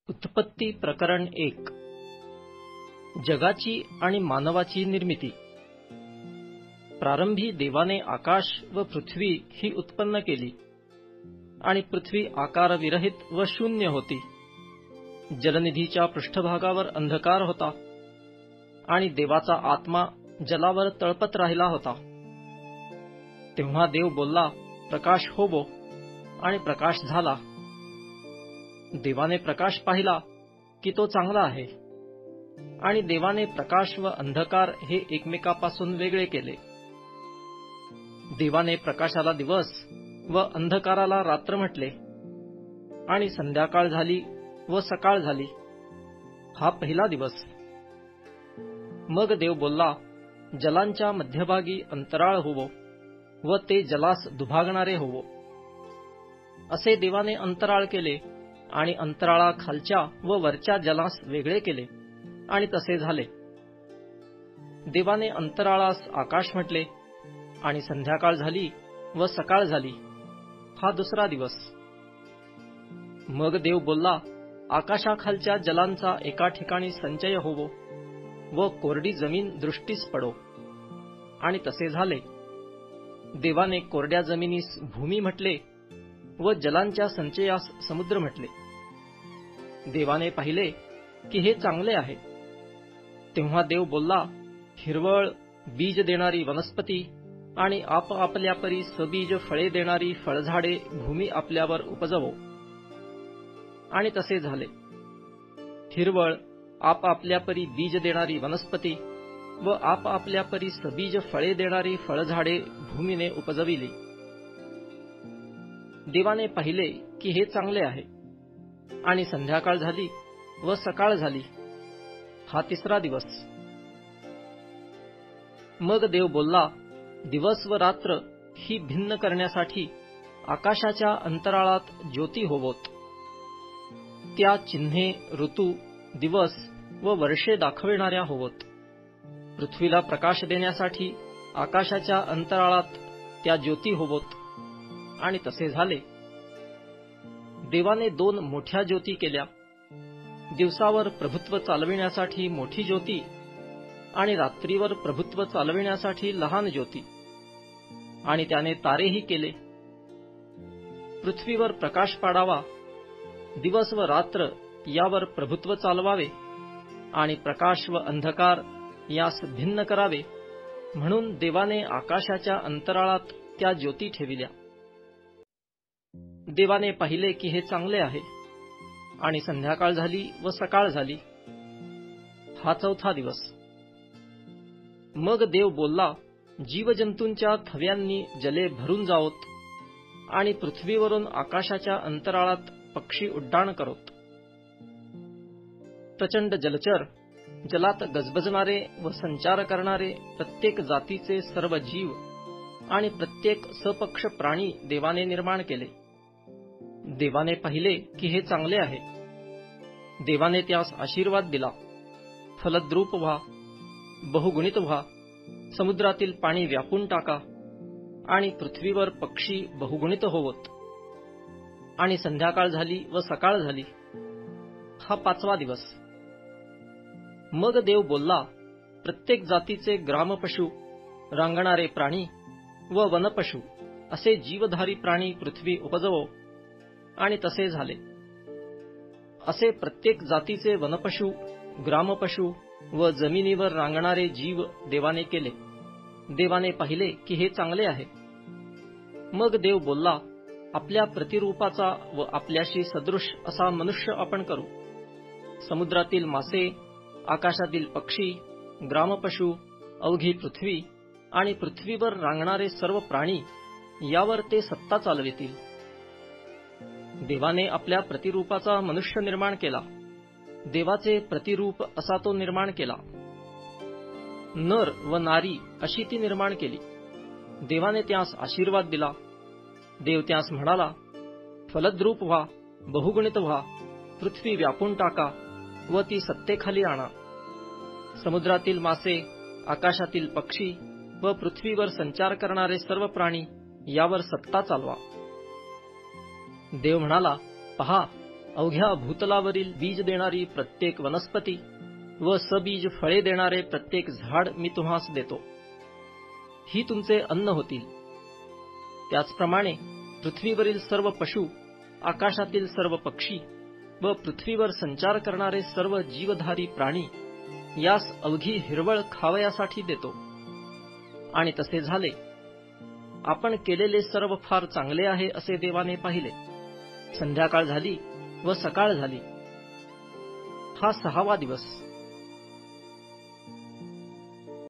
उत्पत्ती प्रकरण 1. जगाची आणि मानवाची निर्मिती. प्रारंभी देवाने आकाश व पृथ्वी ही उत्पन्न केली आणि पृथ्वी आकारविरहित व शून्य होती. जलनिधीच्या पृष्ठभागावर अंधकार होता आणि देवाचा आत्मा जलावर तळपत राहिला होता. तेव्हा देव बोलला, प्रकाश होवो, आणि प्रकाश झाला. देवाने प्रकाश पाहिला की तो चांगला आहे, आणि देवाने प्रकाश व अंधकार हे एकमेकापासून वेगळे केले. देवाने प्रकाशाला दिवस व अंधकाराला रात्र म्हटले, आणि संध्याकाळ झाली व सकाळ झाली, हा पहिला दिवस. मग देव बोलला, जलांच्या मध्यभागी अंतराळ होवो व ते जलास दुभागणारे होवो. असे देवाने अंतराळ केले आणि अंतराळा खालच्या व वरच्या जलास वेगळे केले, आणि तसे झाले. देवाने अंतराळास आकाश म्हटले, आणि संध्याकाळ झाली व सकाळ झाली, हा दुसरा दिवस. मग देव बोलला, आकाशाखालच्या जलांचा एका ठिकाणी संचय होवो व कोरडी जमीन दृष्टीस पडो, आणि तसे झाले. देवाने कोरड्या जमिनीस भूमी म्हटले व जलांच्या संचयास समुद्र म्हटले. देवाने पाहिले की हे चांगले आहे. तेव्हा देव बोलला, हिरवळ, बीज देणारी वनस्पती आणि आपापल्या परी सबीज फळे देणारी फळझाडे भूमी आपल्यावर उपजवो. आणि तसे झाले. हिरवळ, आपापल्या परी बीज देणारी वनस्पती व आपापल्या परी सबीज फळे देणारी फळझाडे भूमीने उपजविली. देवाने पाहिले की हे चांगले आहे. आणि संध्याकाळ झाली व सकाळ झाली, हा तिसरा दिवस. मग देव बोलला, दिवस व रात्र ही भिन्न करण्यासाठी आकाशाच्या अंतराळात ज्योती होवोत. त्या चिन्हे, ऋतू, दिवस व वर्षे दाखविणाऱ्या होवोत. पृथ्वीला प्रकाश देण्यासाठी आकाशाच्या अंतराळात त्या ज्योती होवोत. आणि तसे झाले. देवाने 2 मोठ्या ज्योती केल्या, दिवसावर प्रभुत्व चालविण्यासाठी मोठी ज्योती आणि रात्रीवर प्रभुत्व चालविण्यासाठी लहान ज्योती. आणि त्याने तारेही केले. पृथ्वीवर प्रकाश पाडावा, दिवस व रात्र यावर प्रभुत्व चालवावे, आणि प्रकाश व अंधकार यास भिन्न करावे, म्हणून देवाने आकाशाच्या अंतराळात त्या ज्योती ठेविल्या. देवाने पाहिले की हे चांगले आहे. आणि संध्याकाळ झाली व सकाळ झाली, हा चौथा दिवस. मग देव बोलला, जीवजंतूंच्या थव्यांनी जले भरून जावोत, आणि पृथ्वीवरून आकाशाच्या अंतराळात पक्षी उड्डाण करोत. प्रचंड जलचर, जलात गजबजणारे व संचार करणारे प्रत्येक जातीचे सर्व जीव आणि प्रत्येक सपक्ष प्राणी देवाने निर्माण केले. देवाने पाहिले की हे चांगले आहे. देवाने त्यास आशीर्वाद दिला, फलद्रूप व्हा, बहुगुणित व्हा, समुद्रातील पाणी व्यापून टाका, आणि पृथ्वीवर पक्षी बहुगुणित होवोत. आणि संध्याकाळ झाली व सकाळ झाली, हा 5वा दिवस. मग देव बोलला, प्रत्येक जातीचे ग्रामपशु, रांगणारे प्राणी व वनपशु असे जीवधारी प्राणी पृथ्वी उपजवो. आणि तसे झाले. असे प्रत्येक जातीचे वनपशु, ग्रामपशु व जमिनीवर रांगणारे जीव देवाने केले. देवाने पाहिले की हे चांगले आहे. मग देव बोलला, आपल्या प्रतिरूपाचा व आपल्याशी सदृश असा मनुष्य आपण करू. समुद्रातील मासे, आकाशातील पक्षी, ग्रामपशु, अवघी पृथ्वी आणि पृथ्वीवर रांगणारे सर्व प्राणी यावर ते सत्ता चालवितील. देवाने आपल्या प्रतिरूपाचा मनुष्य निर्माण केला. देवाचे प्रतिरूप असा तो निर्माण केला. नर व नारी अशी ती निर्माण केली. देवाने त्यास आशीर्वाद दिला. देव त्यास म्हणाला, फलद्रूप व्हा, बहुगुणित व्हा, पृथ्वी व्यापून टाका व ती सत्तेखाली आणा. समुद्रातील मासे, आकाशातील पक्षी व पृथ्वीवर संचार करणारे सर्व प्राणी यावर सत्ता चालवा. देव म्हणाला, पहा, अवघ्या भूतलावरील बीज देणारी प्रत्येक वनस्पती व सबीज फळे देणारे प्रत्येक झाड मी तुम्हास देतो. ही तुमचे अन्न होतील. त्याचप्रमाणे पृथ्वीवरील सर्व पशु, आकाशातील सर्व पक्षी व पृथ्वीवर संचार करणारे सर्व जीवधारी प्राणी यास अवघी हिरवळ खावयासाठी देतो. आणि तसे झाले. आपण केलेले सर्व फार चांगले आहे असे देवाने पाहिले. संध्याकाळ झाली व सकाळ झाली. हा 6वा दिवस.